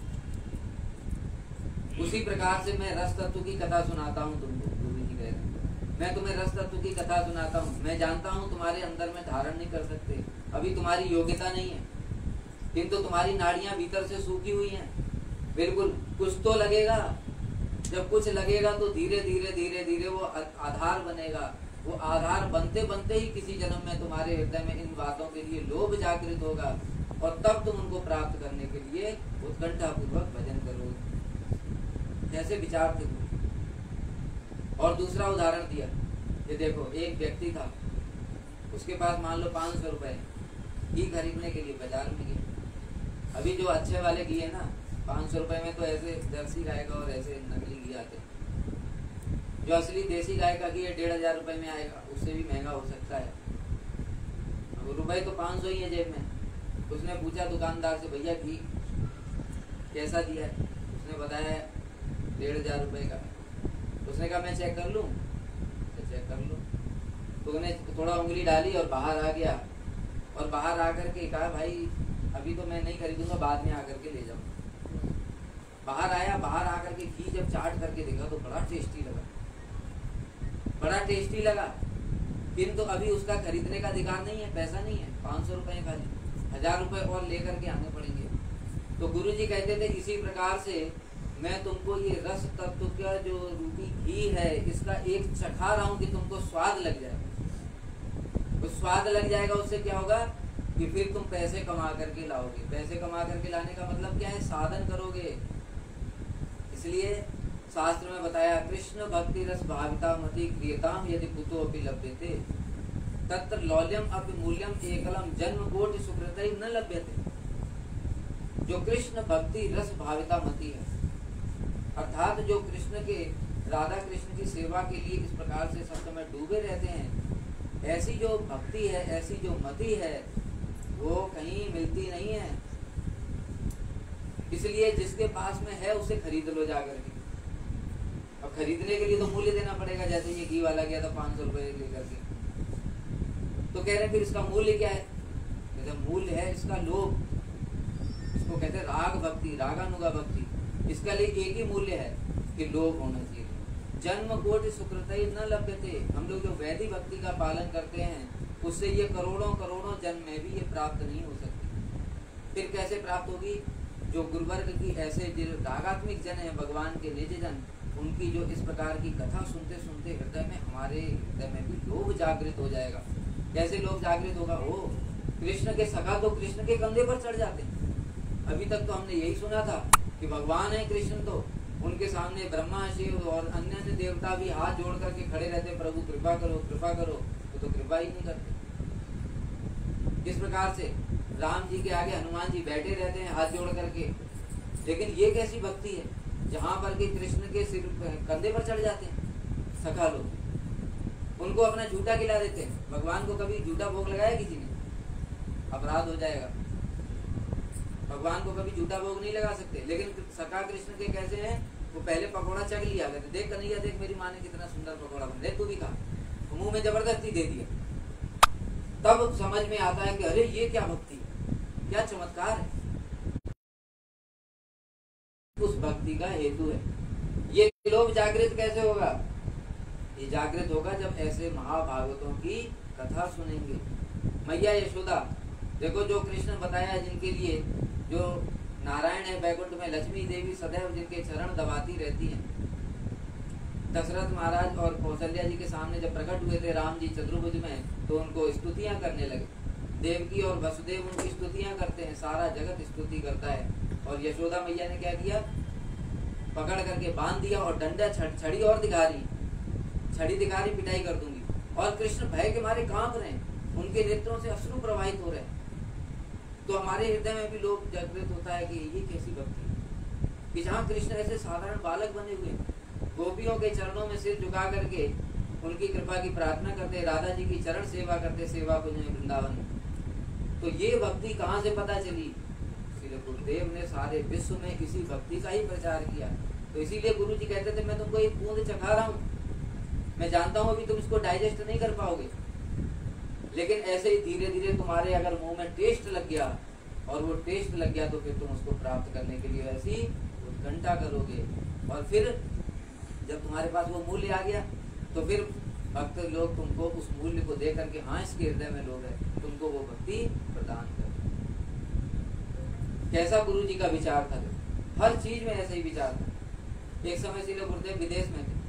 उसी प्रकार से मैं रस तत्व की कथा सुनाता हूँ तुमको, गुरु जी कह रहे हैं, मैं तुम्हें रस तत्व की कथा सुनाता हूँ। मैं जानता हूँ तुम्हारे अंदर में धारण नहीं कर सकते, अभी तुम्हारी योग्यता नहीं है, किंतु तुम्हारी नाड़ियां भीतर से सूखी हुई हैं। बिल्कुल कुछ तो लगेगा, जब कुछ लगेगा तो धीरे धीरे धीरे धीरे वो आधार बनेगा। वो आधार बनते बनते ही किसी जन्म में तुम्हारे हृदय में इन बातों के लिए लोभ जागृत होगा, और तब तुम उनको प्राप्त करने के लिए उत्कंठा पूर्वक भजन करोगे। ऐसे विचार थे। और दूसरा उदाहरण दिया कि देखो एक व्यक्ति था, उसके पास मान लो पाँच सौ रुपए घी खरीदने के लिए बाजार में गया। अभी जो अच्छे वाले घी है ना, पाँच सौ रुपए में तो ऐसे जर्सी गाय का और ऐसे नकली घी आते हैं। जो असली देसी गाय का घी है डेढ़ हजार रुपए में आएगा, उससे भी महंगा हो सकता है। अब रुपए तो पाँच सौ ही है जेब में। उसने पूछा दुकानदार से, भैया घी कैसा दिया है? उसने बताया डेढ़ हजार रुपए का। उसने कहा मैं चेक कर लूं? तो चेक कर लो। तो उसने थोड़ा उंगली डाली और बाहर आ गया, और बाहर आकर के कहा भाई अभी तो मैं नहीं खरीदूंगा, बाद में आकर के ले जाऊंगा। बाहर आया, बाहर आकर के घी जब चाट करके देखा तो बड़ा टेस्टी लगा, बड़ा टेस्टी लगा, किंतु अभी उसका खरीदने का अधिकार नहीं है, पैसा नहीं है, पाँच सौ रुपए खाली, हजार रुपए और लेकर के आने पड़ेंगे। तो गुरु जी कहते थे इसी प्रकार से मैं तुमको ये रस तत्व का जो रूपी घी है इसका एक चखा रहा हूँ कि तुमको स्वाद लग जाएगा। तो स्वाद लग जाएगा, उससे क्या होगा कि फिर तुम पैसे कमा करके लाओगे। पैसे कमा करके लाने का मतलब क्या है? साधन करोगे। इसलिए शास्त्र में बताया कृष्ण भक्ति रस भाविता मति क्रियताम यदि कुतो अपि लभ्यते तत्र लौल्यम अपि मूल्यम एकलम जन्म कोटि सुकृतै न लभ्यते। जो कृष्ण भक्ति रस भाविता मति है, अर्थात जो कृष्ण के राधा कृष्ण की सेवा के लिए इस प्रकार से सब समय डूबे रहते हैं, ऐसी जो भक्ति है, ऐसी जो मति है, वो कहीं मिलती नहीं है। इसलिए जिसके पास में है उसे खरीद लो जाकर के। अब खरीदने के लिए तो मूल्य देना पड़ेगा। जैसे ये घी वाला गया था पाँच सौ रुपए लेकर के, तो कह रहे फिर इसका मूल्य क्या है? कहते मूल्य है इसका लोभ। इसको कहते हैं राग भक्ति, रागानुगा भक्ति। इसका लिए एक ही मूल्य है कि लोभ होना चाहिए। जन्म कोटि सुकृतै न लभ्यते। हम लोग जो वैदिक भक्ति का पालन करते हैं उससे ये करोड़ों करोड़ों जन्म में भी ये प्राप्त नहीं हो सकती। फिर कैसे प्राप्त होगी? जो गुरुवर्ग की ऐसे जो रागात्मिक जन है, भगवान के निज जन, उनकी जो इस प्रकार की कथा सुनते सुनते हृदय में, हमारे हृदय में भी लोभ जागृत हो जाएगा। कैसे लोभ जागृत होगा? ओ कृष्ण के सखा तो कृष्ण के कंधे पर चढ़ जाते हैं। अभी तक तो हमने यही सुना था कि भगवान है कृष्ण, तो उनके सामने ब्रह्मा शिव और अन्य अन्य देवता भी हाथ जोड़ करके खड़े रहते, प्रभु कृपा करो कृपा करो, तो, तो कृपा ही नहीं करते। इस प्रकार से राम जी के आगे हनुमान जी बैठे रहते हैं हाथ जोड़ करके। लेकिन ये कैसी भक्ति है जहाँ पर कि कृष्ण के सिर कंधे पर चढ़ जाते हैं सखा लोग, उनको अपना झूठा खिला देते हैं। भगवान को कभी झूठा भोग लगाया किसी ने? अपराध हो जाएगा। भगवान को कभी झूठा भोग नहीं लगा सकते। लेकिन सखा कृष्ण के कैसे हैं? वो पहले पकौड़ा चख लिया करते, देख कन्हैया देख मेरी माँ ने कितना सुंदर पकौड़ा बना, तू भी खा, तो मुंह में जबरदस्ती दे दिया। तब समझ में आता है कि अरे ये क्या भक्ति है, क्या चमत्कार है। उस भक्ति का हेतु है। ये लोभ जागृत कैसे होगा? ये जागृत होगा जब ऐसे महाभागवतों की कथा सुनेंगे। मैया यशोदा देखो, जो कृष्ण बताया जिनके लिए, जो नारायण है वैकुंठ में, लक्ष्मी देवी सदैव जिनके चरण दबाती रहती हैं। दशरथ महाराज और कौशल्या जी के सामने जब प्रकट हुए थे राम जी चतुर्भुज में, तो उनको स्तुतियां करने लगे। देवकी और वसुदेव उनकी स्तुतियां करते हैं, सारा जगत स्तुति करता है। और यशोदा मैया ने क्या किया? पकड़ करके बांध दिया और डंडा छड़ी और दिखा रही, छड़ी दिखा रही, पिटाई कर दूंगी। और कृष्ण भय के मारे कांप रहे हैं, उनके नेत्रों से अश्रु प्रवाहित हो रहे हैं। तो हमारे हृदय में भी लोग जागृत होता है कि ये कैसी भक्ति है कि जहाँ कृष्ण ऐसे साधारण बालक बने हुए, गोपियों के चरणों में सिर झुका करके उनकी कृपा की प्रार्थना करते, राधा जी की चरण सेवा करते, सेवा कुंज में वृंदावन। तो ये भक्ति कहाँ से पता चली? इसलिए गुरुदेव ने सारे विश्व में इसी भक्ति का ही प्रचार किया। तो इसीलिए गुरु जी कहते थे मैं तुमको एक बूंद चखा रहा हूँ, मैं जानता हूँ अभी तुम इसको डाइजेस्ट नहीं कर पाओगे, लेकिन ऐसे ही धीरे धीरे तुम्हारे अगर मुंह में टेस्ट लग गया और वो टेस्ट लग गया तो फिर तुम उसको प्राप्त करने के लिए ऐसी उत्कंठा करोगे। और फिर जब तुम्हारे पास वो मूल्य आ गया तो फिर भक्त लोग तुमको उस मूल्य को दे करके, हाँ इसके हृदय में लोग है, तुमको वो भक्ति प्रदान कर। कैसा गुरु जी का विचार था, हर चीज में ऐसा ही विचार था। एक समय श्रील गुरुदेव विदेश में थे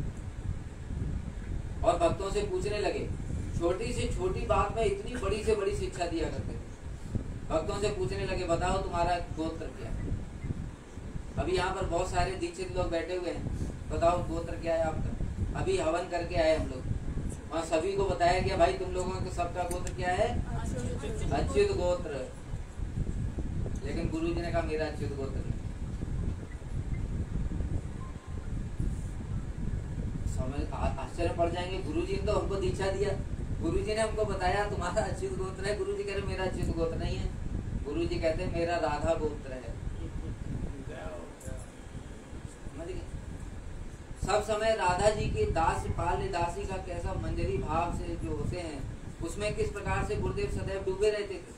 और भक्तों से पूछने लगे, छोटी से छोटी बात में इतनी बड़ी से बड़ी शिक्षा दिया करते थे। भक्तों से पूछने लगे, बताओ तुम्हारा गोत्र क्या है? अभी यहाँ पर बहुत सारे दीक्षित लोग बैठे हुए हैं, बताओ गोत्र क्या है आपका? अभी हवन करके आए हम लोग, वहाँ सभी को बताया गया भाई तुम लोगों के सबका गोत्र क्या है? अच्युत गोत्र। लेकिन गुरु जी ने कहा मेरा अच्युत गोत्र नहीं। समझ आश्चर्य पड़ जाएंगे, गुरु जी ने तो हमको दीक्षा दिया, गुरु जी ने हमको बताया तुम्हारा अच्युत गोत्र है, गुरु जी कह रहे मेरा अच्युत गोत्र नहीं है। गुरु जी कहते हैं मेरा राधा गोत्र है। सब समय राधा जी के दास पाल्य दासी का कैसा मंजरी भाव से जो होते हैं, उसमें किस प्रकार से गुरुदेव सदैव डूबे रहते थे।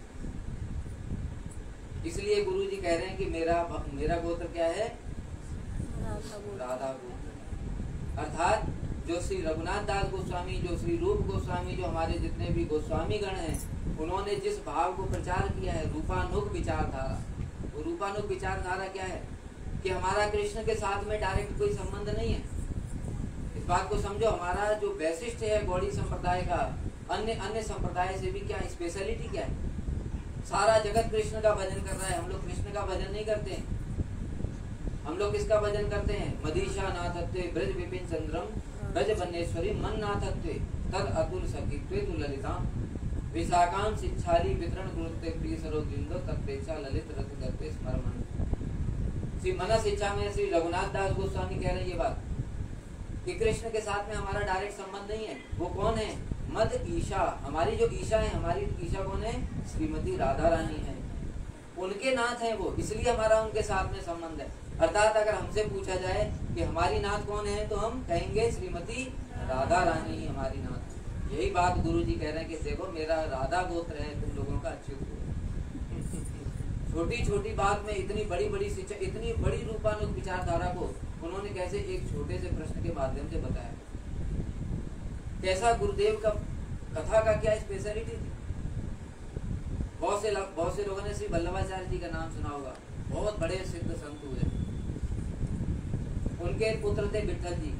इसलिए गुरु जी कह रहे हैं कि मेरा मेरा गोत्र क्या है? राधा गोत्र। अर्थात जो श्री रघुनाथ दास गोस्वामी, जो श्री रूप गोस्वामी, जो हमारे जितने भी गोस्वामी गण हैं, उन्होंने जिस भाव को प्रचार किया है, रूपानुग विचारधारा। वो रूपानुग विचारधारा क्या है कि हमारा कृष्ण के साथ में डायरेक्ट कोई संबंध नहीं है। इस बात को समझो, हमारा जो वैशिष्ट है गौड़ी संप्रदाय का, अन्य अन्य संप्रदाय से भी क्या स्पेशलिटी क्या है? सारा जगत कृष्ण का भजन कर रहा है, हम लोग कृष्ण का भजन नहीं करते हैं। हम लोग किसका भजन करते हैं? मदीशा नाथत्वे ब्रज विपिन चंद्रम ब्रज बन्नेश्वरी मन नाथत्वे तद अतुल सखित्वे तु ललिता विशाखां शिक्षाली वितरण गुरुते प्रिय सरोजिंदो तत्पेक्षा ललित रत करते स्मरण। श्री मनस इच्छा में श्री रघुनाथ दास गोस्वामी कह रहे हैं ये बात कि कृष्ण के साथ में हमारा डायरेक्ट संबंध नहीं है। वो कौन है? मद ईशा। हमारी जो ईशा है, हमारी ईशा कौन है? श्रीमती राधा रानी है, उनके नाथ हैं वो, इसलिए हमारा उनके साथ में संबंध है। अर्थात अगर हमसे पूछा जाए कि हमारी नाथ कौन है, तो हम कहेंगे श्रीमती राधा रानी ही हमारी नाथ। यही बात गुरु जी कह रहे हैं कि देखो मेरा राधा गोत्र है, तुम लोगों का अच्युत गोत्र। छोटी छोटी बात में इतनी बड़ी बड़ी शिक्षा, इतनी बड़ी रूपानुग विचारधारा को उन्होंने कैसे एक छोटे से प्रश्न के माध्यम से बताया। कैसा गुरुदेव का कथा का क्या स्पेशलिटी थी। बहुत से बहुत से लोगों ने श्री वल्लभाचार्य जी का नाम सुना होगा, बहुत बड़े सिद्ध संत हुए। उनके पुत्र थे विठल जी।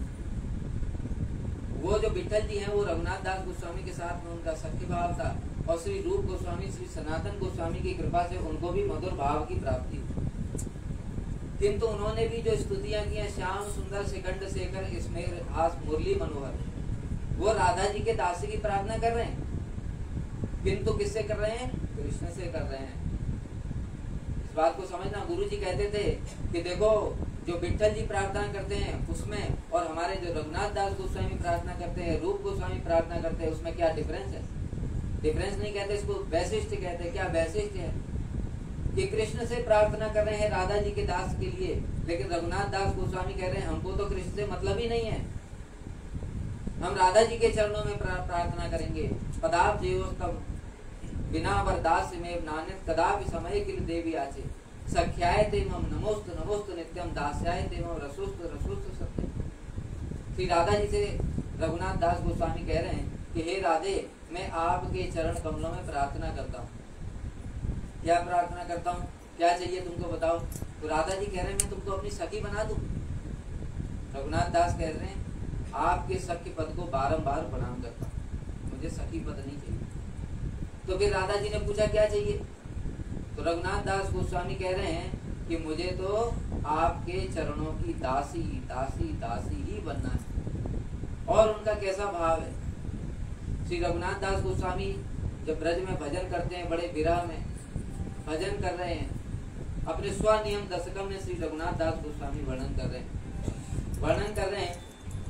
वो जो विठल जी हैं वो रघुनाथ दास गोस्वामी के साथ में उनका सख्य भाव था, और श्री रूप गोस्वामी, श्री सनातन गोस्वामी की कृपा से उनको भी मधुर भाव की प्राप्ति हुई। किंतु उन्होंने भी जो स्तुतियां की हैं, श्याम सुंदर शिखंड शेखर स्मेर हास मुरली मनोहर, वो राधा जी के दासी की प्रार्थना कर रहे हैं, किंतु किससे कर रहे हैं? कृष्ण से कर रहे हैं। इस बात को समझना। गुरु जी कहते थे कि देखो जो विठल जी प्रार्थना करते हैं उसमें, और हमारे जो रघुनाथ दास गोस्वामी प्रार्थना करते हैं, रूप गोस्वामी प्रार्थना करते हैं, उसमें क्या डिफरेंस है? डिफरेंस नहीं कहते, इसको वैशिष्ट कहते हैं। क्या वैशिष्ट है? कि कृष्ण से प्रार्थना कर रहे हैं राधा जी के दास के लिए, लेकिन रघुनाथ दास गोस्वामी कह रहे हैं हमको तो कृष्ण से मतलब ही नहीं है, हम राधा जी के चरणों में प्रार्थना करेंगे। पदाप जीवोस्तम बिना वरदास में नानित कदापि समय किल देवी आचे सख्याय ते मम नमोस्तु नमोस्तु नित्यम दास्याय ते मम रसोस्तु रसोस्तु सत्यम। श्री राधा जी से रघुनाथ दास गोस्वामी कह रहे हैं कि हे राधे, मैं आपके चरण कमलों में प्रार्थना करता हूँ। क्या प्रार्थना करता हूँ? क्या चाहिए तुमको बताओ? तो राधा जी कह रहे हैं मैं तुमको अपनी सखी बना दूं। रघुनाथ दास कह रहे हैं आपके सखी पद को बारंबार प्रणाम करता हूँ, मुझे सखी पद नहीं चाहिए। तो फिर राधा जी ने पूछा क्या चाहिए? तो रघुनाथ दास गोस्वामी कह रहे हैं कि मुझे तो आपके चरणों की दासी दासी दासी ही बनना है। और उनका कैसा भाव है? श्री रघुनाथ दास गोस्वामी जब ब्रज में भजन करते हैं, बड़े विरह में भजन कर रहे हैं, अपने स्वनियम दशकम में श्री रघुनाथ दास गोस्वामी वर्णन कर रहे हैं वर्णन कर रहे हैं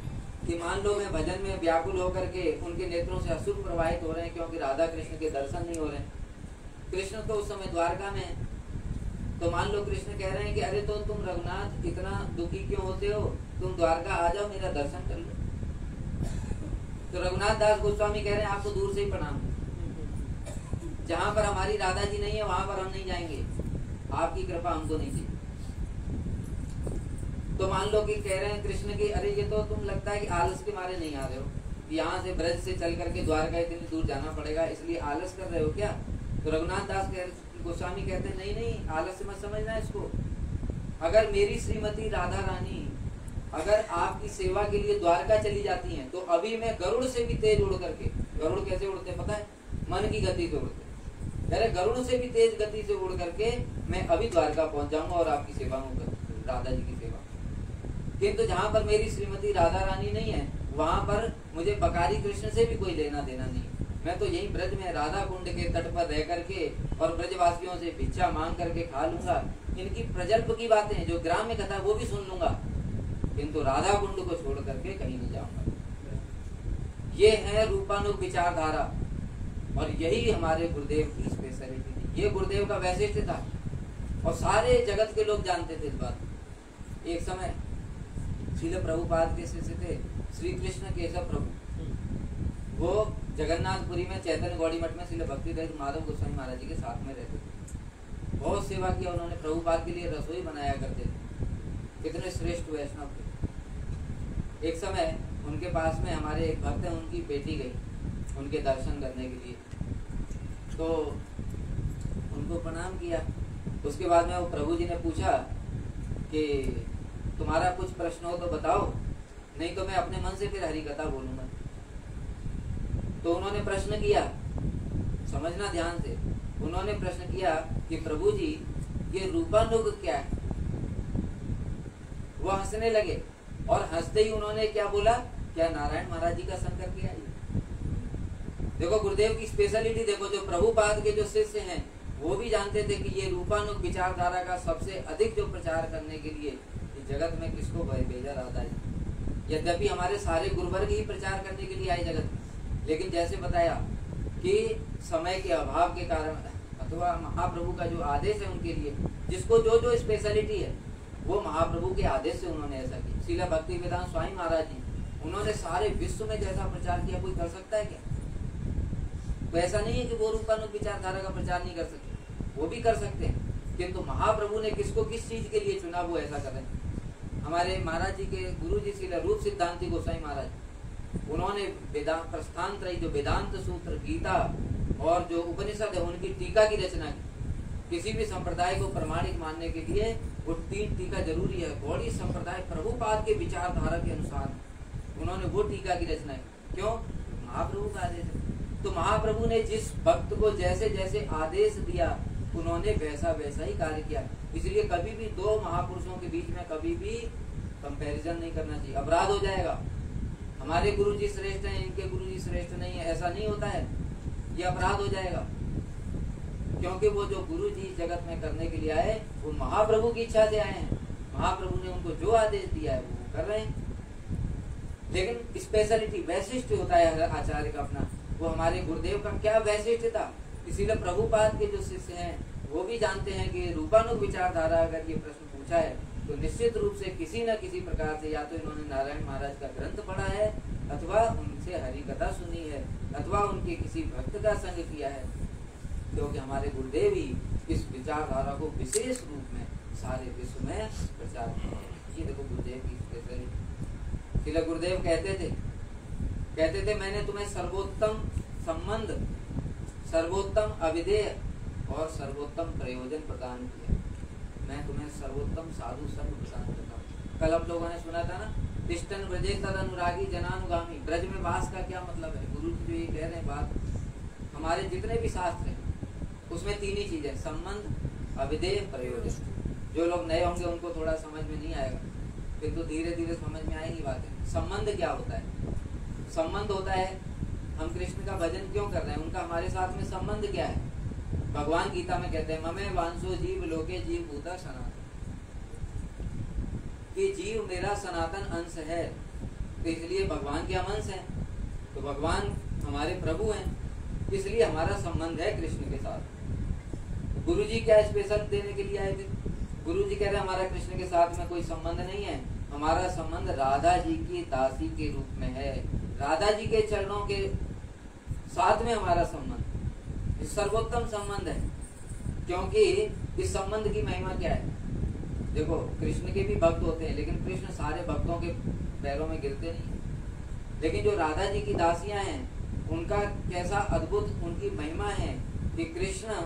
कि मान लो मैं भजन में व्याकुल होकर के उनके नेत्रों से अश्रु प्रवाहित हो रहे हैं क्योंकि राधा कृष्ण के दर्शन नहीं हो रहे हैं। कृष्ण तो उस समय द्वारका में है, तो मान लो कृष्ण कह रहे हैं कि अरे तो तुम रघुनाथ इतना दुखी क्यों होते हो, तुम द्वारका आ जाओ, मेरा दर्शन कर लो। तो रघुनाथ दास गोस्वामी कह रहे हैं आपको दूर से ही प्रणाम, जहां पर हमारी राधा जी नहीं है वहां पर हम नहीं जाएंगे, आपकी कृपा हमको नहीं चाहिए। तो मान लो कि कह रहे हैं कृष्ण की अरे ये तो तुम लगता है कि आलस के मारे नहीं आ रहे हो, यहाँ से ब्रज से चल करके द्वारका इतनी दूर जाना पड़ेगा इसलिए आलस कर रहे हो क्या। तो रघुनाथ दास गोस्वामी कहते हैं नहीं नहीं आलस से मत समझना इसको। अगर मेरी श्रीमती राधा रानी अगर आपकी सेवा के लिए द्वारका चली जाती हैं तो अभी मैं गरुड़ से भी तेज उड़ करके, गरुड़ कैसे उड़ते पता है, मन की गति से उड़ते, अरे गरुड़ से भी तेज गति से उड़ करके मैं अभी द्वारका पहुंच जाऊंगा और आपकी सेवा होकर राधा जी की सेवा। किंतु जहाँ पर मेरी श्रीमती राधा रानी नहीं है वहां पर मुझे बकारी कृष्ण से भी कोई लेना देना नहीं, मैं तो यही ब्रज में राधा कुंड के तट पर रह करके और ब्रजवासियों से भिक्षा मांग करके खा लूंगा, इनकी प्रजल्प की बातें जो ग्राम्य कथा वो भी सुन लूंगा, किंतु राधा कुंड को छोड़ करके कहीं नहीं जाऊंगा। ये है रूपानुग विचारधारा और यही हमारे गुरुदेव की स्पेशलिटी थी, ये गुरुदेव का वैशिष्ट्य था और सारे जगत के लोग जानते थे इस बात। एक समय श्रील प्रभुपाद के शिष्य थे श्री कृष्ण केशव प्रभु, वो जगन्नाथपुरी में चैतन्य गौड़ी मठ में श्रील भक्ति रहित माधव गोस्वामी महाराज जी के साथ में रहते थे। बहुत सेवा किया उन्होंने, प्रभुपाद के लिए रसोई बनाया करते थे, कितने श्रेष्ठ वैष्णव थे। एक समय उनके पास में हमारे एक भक्त है, उनकी बेटी गई उनके दर्शन करने के लिए, तो उनको प्रणाम किया। उसके बाद में वो प्रभु जी ने पूछा कि तुम्हारा कुछ प्रश्न हो तो बताओ, नहीं तो मैं अपने मन से फिर हरि कथा बोलूंगा। तो उन्होंने प्रश्न किया, समझना ध्यान से, उन्होंने प्रश्न किया कि प्रभु जी ये रूपानुग क्या है। वो हंसने लगे और हंसते ही उन्होंने क्या बोला, क्या नारायण महाराज जी का संकर किया। देखो गुरुदेव की स्पेशलिटी देखो, जो प्रभुपाद के जो शिष्य हैं वो भी जानते थे कि ये रूपानुग विचारधारा का सबसे अधिक जो प्रचार करने के लिए जगत में किसको भेजा राधा जी। यद्यपि हमारे सारे गुरुवर्ग ही प्रचार करने के लिए आए जगत में, लेकिन जैसे बताया कि समय के अभाव के कारण अथवा महाप्रभु का जो आदेश है उनके लिए, जिसको जो जो स्पेशलिटी है वो महाप्रभु के आदेश से उन्होंने ऐसा किया। श्रील भक्ति वेदांत स्वामी महाराज जी उन्होंने सारे विश्व में जैसा प्रचार किया, कोई कर सकता है क्या? तो ऐसा नहीं है कि वो रूपानुग विचारधारा का प्रचार नहीं कर सकते, वो भी कर सकते हैं, किंतु महाप्रभु ने किसको किस चीज के लिए चुना वो ऐसा कर रहे हैं। हमारे महाराज जी के गुरु जी श्रील रूप सिद्धांति गोसाई महाराज, उन्होंने वेदांत प्रस्थान त्रयी जो वेदांत सूत्र, गीता और जो उपनिषद है उनकी टीका की रचना की। किसी भी संप्रदाय को प्रमाणिक मानने के लिए वो तीन टीका जरूरी है। गौड़ी संप्रदाय प्रभुपाद के विचारधारा के अनुसार उन्होंने वो टीका की रचना की। क्यों? महाप्रभु का आदेश है। तो महाप्रभु ने जिस भक्त को जैसे जैसे आदेश दिया उन्होंने वैसा वैसा ही कार्य किया। इसलिए कभी भी दो महापुरुषों के बीच में कभी भी कंपैरिजन नहीं करना चाहिए, अपराध हो जाएगा। हमारे गुरु जी श्रेष्ठ हैं, इनके गुरु जी श्रेष्ठ नहीं है, ऐसा नहीं होता है, ये अपराध हो जाएगा। क्योंकि वो जो गुरु जी जगत में करने के लिए आए वो महाप्रभु की इच्छा से आए हैं, महाप्रभु ने उनको जो आदेश दिया है वो कर रहे हैं। लेकिन स्पेशलिटी वैशिष्ट होता है हर आचार्य का अपना। वो हमारे गुरुदेव का क्या वैशिष्ट था, इसीलिए प्रभुपाद के जो शिष्य हैं वो भी जानते हैं कि रूपानुग विचारधारा अगर ये प्रश्न पूछा है तो निश्चित रूप से किसी न किसी प्रकार से या तो इन्होंने नारायण महाराज का ग्रंथ पढ़ा है अथवा उनसे हरि कथा सुनी है अथवा उनके किसी भक्त का संग किया है, क्योंकि हमारे गुरुदेव ही इस विचारधारा को विशेष रूप में सारे विश्व में प्रचार किया। ये देखो गुरुदेव की स्पेशलिटी। श्रील गुरुदेव कहते थे कहते थे मैंने तुम्हें सर्वोत्तम संबंध, सर्वोत्तम अविधेय और सर्वोत्तम प्रयोजन प्रदान किया। मैं तुम्हें सर्वोत्तम साधु संग प्रदान करता हूँ। कल आप लोगों ने सुना था ना, तिष्ठन ब्रजे तद अनुरागी जनानुगामी। ब्रज में वास का क्या मतलब है? गुरु जी जो ये कह रहे हैं बात, हमारे जितने भी शास्त्र हैं उसमें तीन ही चीजें, संबंध, अविधेय, प्रयोजन। जो लोग नए होंगे उनको थोड़ा समझ में नहीं आएगा, किंतु तो धीरे धीरे समझ में आएगी बातें। संबंध क्या होता है? संबंध होता है हम कृष्ण का भजन क्यों कर रहे हैं, उनका हमारे साथ में संबंध क्या है। भगवान गीता में कहते हैं ममे वांसो जीव लोके जीव भूता सनातन, कि जीव मेरा सनातन अंश है। तो इसलिए भगवान के अंश हैं, तो भगवान हमारे प्रभु हैं, इसलिए हमारा संबंध है कृष्ण के साथ। गुरु जी क्या स्पेशल देने के लिए आए थे? गुरु जी कह रहे हमारा कृष्ण के साथ में कोई संबंध नहीं है, हमारा संबंध राधा जी की दासी के रूप में है, राधा जी के चरणों के साथ में हमारा संबंध सर्वोत्तम संबंध है। क्योंकि इस संबंध की महिमा क्या है? देखो, कृष्ण के भी भक्त होते हैं, लेकिन कृष्ण सारे भक्तों के पैरों में गिरते नहीं। लेकिन जो राधा जी की दासियां हैं, उनका कैसा अद्भुत उनकी महिमा है कि कृष्ण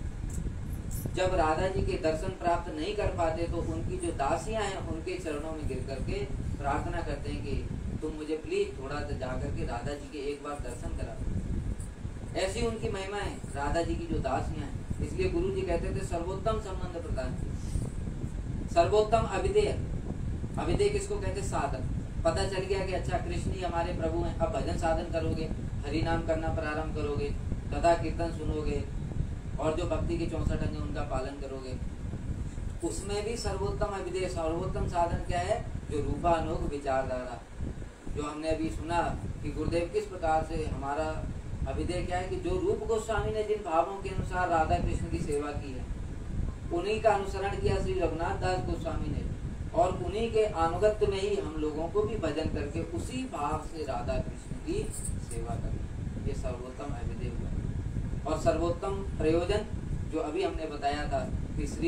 जब राधा जी के दर्शन प्राप्त नहीं कर पाते तो उनकी जो दासियां हैं उनके चरणों में गिर करके प्रार्थना करते हैं कि तुम मुझे प्लीज थोड़ा सा जा करके राधा जी के एक बार दर्शन करा दो। ऐसी उनकी महिमा है राधा जी की जो दासियां हैं। इसलिए गुरु जी कहते थे सर्वोत्तम संबंध प्रदान, सर्वोत्तम अविदेय। अविदेय किसको कहते? साधन। पता चल गया कि अच्छा कृष्ण ही हमारे प्रभु हैं, अब भजन साधन करोगे, हरि नाम करना प्रारंभ करोगे, कथा कीर्तन सुनोगे और जो भक्ति के चौसठ अंग उनका पालन करोगे, उसमें भी सर्वोत्तम अविदेय। सर्वोत्तम साधन क्या है? जो रूपानुग विचारधारा, जो हमने अभी सुना कि गुरुदेव किस प्रकार से हमारा अविदेय क्या है कि जो रूप गोस्वामी ने जिन भावों के अनुसार राधा कृष्ण की सेवा की है, उन्हीं का अनुसरण किया श्री रघुनाथ दास गोस्वामी ने, और उन्हीं के अनुगत्य में ही हम लोगों को भी भजन करके उसी भाव से राधा कृष्ण की सेवा करना, ये सर्वोत्तम अविदेय हुआ। और सर्वोत्तम प्रयोजन जो अभी हमने बताया था कि श्री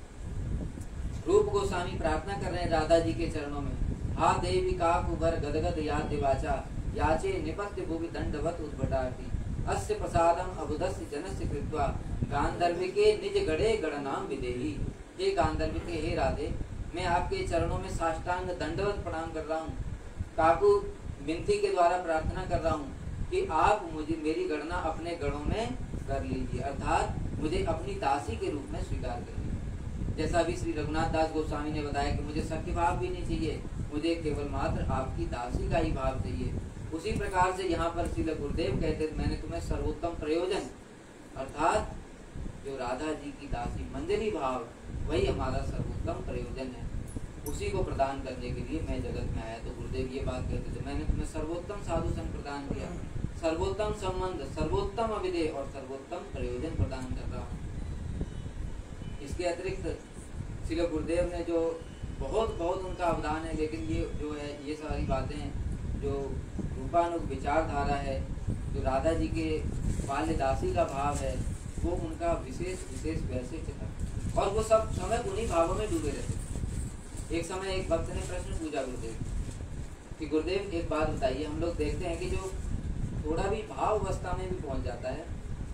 रूप गोस्वामी प्रार्थना कर रहे हैं राधा जी के चरणों में, हा देवी का कुबर गदगद याद दिवाचा याचे निपत्य भूमि दंडवत उद्भटाती अस्य प्रसादम अबुदस्य जनस्य कृत्वा गांधर्विके निज गढ़े गणनाम विदेही। हे गांधर्विके, हे राधे, मैं आपके चरणों में साष्टांग दंडवत प्रणाम कर रहा हूँ, काकू विनती के द्वारा प्रार्थना कर रहा हूँ कि आप मुझे मेरी गणना अपने गणों में कर लीजिए, अर्थात मुझे अपनी दासी के रूप में स्वीकार कर लीजिए। जैसा अभी श्री रघुनाथ दास गोस्वामी ने बताया कि मुझे सख्य भाव भी नहीं चाहिए, मुझे केवल मात्र आपकी दासी का ही भाव चाहिए। उसी प्रकार से यहाँ पर श्री गुरुदेव कहते थे मैंने तुम्हें सर्वोत्तम प्रयोजन अर्थात जो राधा जी की दासी मंजरी भाव, वही हमारा सर्वोत्तम प्रयोजन है, उसी को प्रदान करने के लिए मैं जगत में आया। तो गुरुदेव ये बात कहते थे मैंने तुम्हें सर्वोत्तम साधु संग प्रदान किया, सर्वोत्तम संबंध, सर्वोत्तम अविदेय और सर्वोत्तम प्रयोजन प्रदान कर रहा हूँ। इसके अतिरिक्त श्री गुरुदेव ने जो बहुत बहुत उनका अवदान है, लेकिन ये जो है ये सारी बातें जो रूपानुग विचारधारा है, जो राधा जी के बाल्य दासी का भाव है, वो उनका विशेष विशेष वैशिष्ट था और वो सब समय उन्हीं भावों में डूबे रहते। एक समय एक भक्त ने प्रश्न पूछा गुरुदेव कि गुरुदेव एक बात बताइए, हम लोग देखते हैं कि जो थोड़ा भी भाव अवस्था में भी पहुंच जाता है,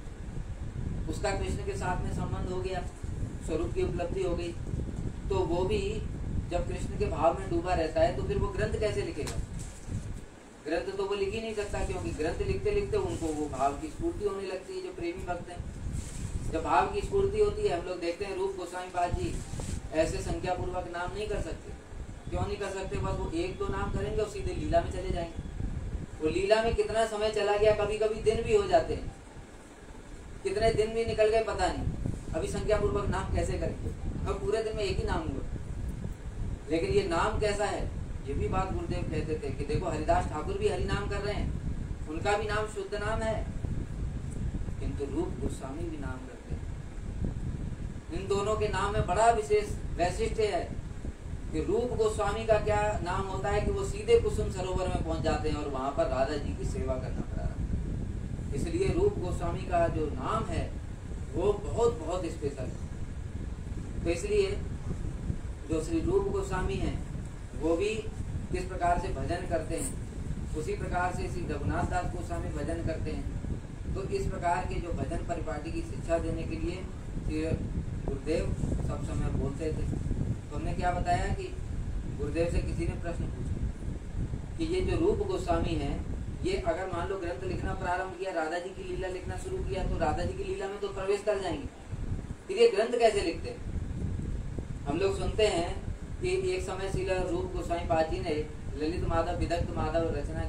उसका कृष्ण के साथ में संबंध हो गया, स्वरूप की उपलब्धि हो गई, तो वो भी जब कृष्ण के भाव में डूबा रहता है तो फिर वो ग्रंथ कैसे लिखेगा? ग्रंथ तो वो लिख ही नहीं सकता, क्योंकि ग्रंथ लिखते लिखते उनको वो भाव की स्फूर्ति होने लगती है। जो प्रेमी भक्त हैं, जब भाव की स्फूर्ति होती है, हम लोग देखते हैं रूप गोस्वामी पाद जी ऐसे संख्या पूर्वक नाम नहीं कर सकते। क्यों नहीं कर सकते? बस वो एक दो नाम करेंगे और सीधे लीला में चले जाएंगे। वो लीला में कितना समय चला गया, कभी कभी दिन भी हो जाते हैं, कितने दिन भी निकल गए पता नहीं। अभी संख्या पूर्वक नाम कैसे करेंगे? अब पूरे दिन में एक ही नाम हुआ, लेकिन ये नाम कैसा है, ये भी बात गुरुदेव कहते थे कि देखो हरिदास ठाकुर भी हरि नाम कर रहे हैं, उनका भी नाम शुद्ध नाम है, किंतु रूप गोस्वामी भी नाम करते हैं। इन दोनों के नाम में बड़ा विशेष वैशिष्ट्य है कि रूप गोस्वामी का क्या नाम होता है कि वो सीधे कुसुम सरोवर में पहुंच जाते हैं और वहां पर राधा जी की सेवा करना पड़ा। इसलिए रूप गोस्वामी का जो नाम है वो बहुत बहुत स्पेशल है। तो इसलिए जो श्री रूप गोस्वामी हैं वो भी किस प्रकार से भजन करते हैं, उसी प्रकार से श्री रघुनाथ दास गोस्वामी भजन करते हैं। तो इस प्रकार के जो भजन परिपाटी की शिक्षा देने के लिए श्री गुरुदेव सब समय बोलते थे। तो हमने क्या बताया कि गुरुदेव से किसी ने प्रश्न पूछा कि ये जो रूप गोस्वामी है, ये अगर मान लो ग्रंथ लिखना प्रारंभ किया, राधा जी की लीला लिखना शुरू किया, तो राधा जी की लीला में तो प्रवेश कर जाएंगे, फिर ये ग्रंथ कैसे लिखते हैं? हम लोग सुनते हैं कि एक समय श्री रूप गोस्वामी पाद जी ने ललित माधव विदग्ध माधव रचना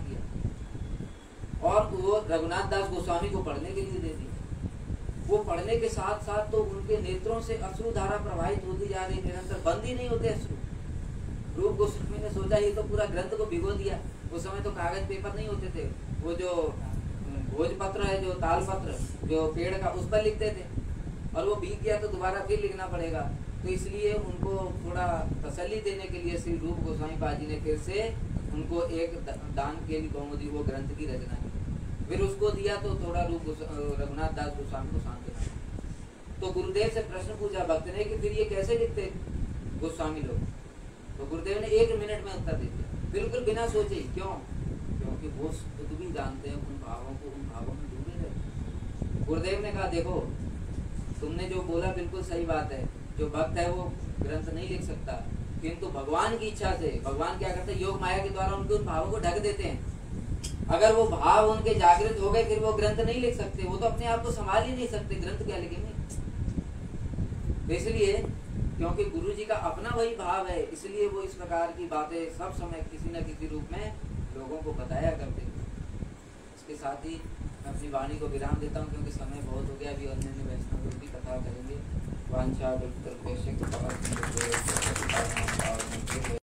किया और वो रघुनाथ दास गोस्वामी को पढ़ने के लिए दे दी। वो पढ़ने के साथ साथ तो उनके नेत्रों से अश्रु धारा प्रवाहित होती जा रही, निरंतर बंद ही नहीं होते अश्रु। रूप गोस्वामी ने सोचा ये तो पूरा ग्रंथ को भिगो दिया। उस समय तो कागज पेपर नहीं होते थे, वो जो भोजपत्र है, जो तालपत्र जो पेड़ का, उस पर लिखते थे, और वो भीग गया तो दोबारा फिर लिखना पड़ेगा। तो इसलिए उनको थोड़ा तसल्ली देने के लिए श्री रूप गोस्वामी पाद जी ने फिर से उनको एक दान के लिए कौमुदी वो ग्रंथ की रचना की, फिर उसको दिया तो थोड़ा रूप रघुनाथ दास गोस्वामी को शांत था। तो गुरुदेव से प्रश्न पूछा भक्त ने कि फिर ये कैसे लिखते गोस्वामी लोग? तो गुरुदेव ने एक मिनट में उत्तर दे दिया, बिल्कुल बिना सोचे। क्यों? क्योंकि वो खुद भी जानते हैं उन भावों को, उन भावों में डूबे रहते। गुरुदेव ने कहा देखो तुमने जो बोला बिल्कुल सही बात है, जो भक्त है वो ग्रंथ नहीं लिख सकता, किंतु भगवान की इच्छा से भगवान क्या करते हैं, योग माया के द्वारा उनके उन भावों को ढक देते हैं। अगर वो भाव उनके जागृत हो गए फिर वो ग्रंथ नहीं लिख सकते, वो तो अपने आप को संभाल ही नहीं सकते, ग्रंथ क्या लिखेंगे? इसलिए क्योंकि गुरु जी का अपना वही भाव है, इसलिए वो इस प्रकार की बातें सब समय किसी न किसी रूप में लोगों को बताया करते हैं। इसके साथ ही मैं अपनी वाणी को विराम देता हूँ क्योंकि समय बहुत हो गया। अभी अन्य वैष्णव की कथा करेंगे। वांछा